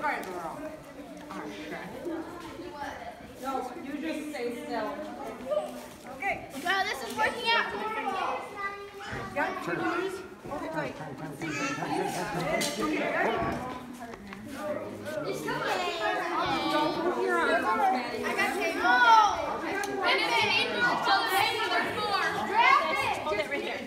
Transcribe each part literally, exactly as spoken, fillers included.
right, girl. All right, okay. No, you just stay still. Okay. Wow, this is working out. Got two knees. Hold it tight. Don't move your arms, Maddie. I got tape. Oh! And if you need more, tell the table there's more. Grab it. Hold it right there.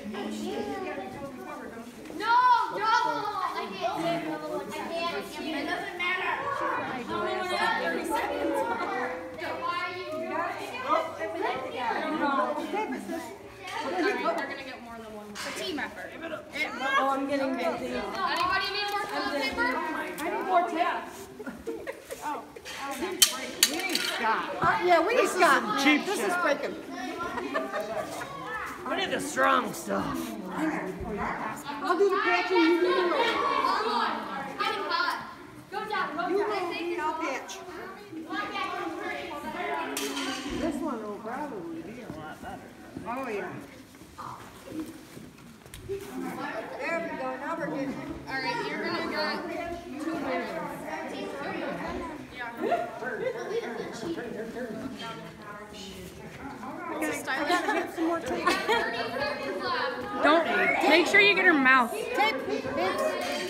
No, no. I can't. I can't. It doesn't matter. How many more than thirty seconds? Why are you doing They're gonna get more than one. It's a team effort. Oh, I'm getting busy. Anybody need more toilet paper? I need more tape. Oh. We need Scott. Uh, yeah, we need Scott. Cheap This shit. is breaking. I need the strong stuff. I'll do the patching. You do the roll. Getting hot. Go down. Go You down. roll, I'll patch. This one will probably be a lot better. Oh, yeah. There we go. Now we're getting it. All right, you're gonna get two minutes. I gotta get some more tape. Don't make sure you get her mouth. Tape, babes.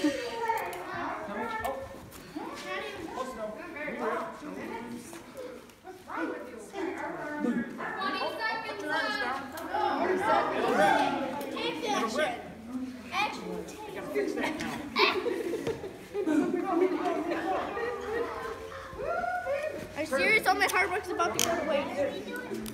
Take action. Action. Are you serious? All my hard work's about to go to waste.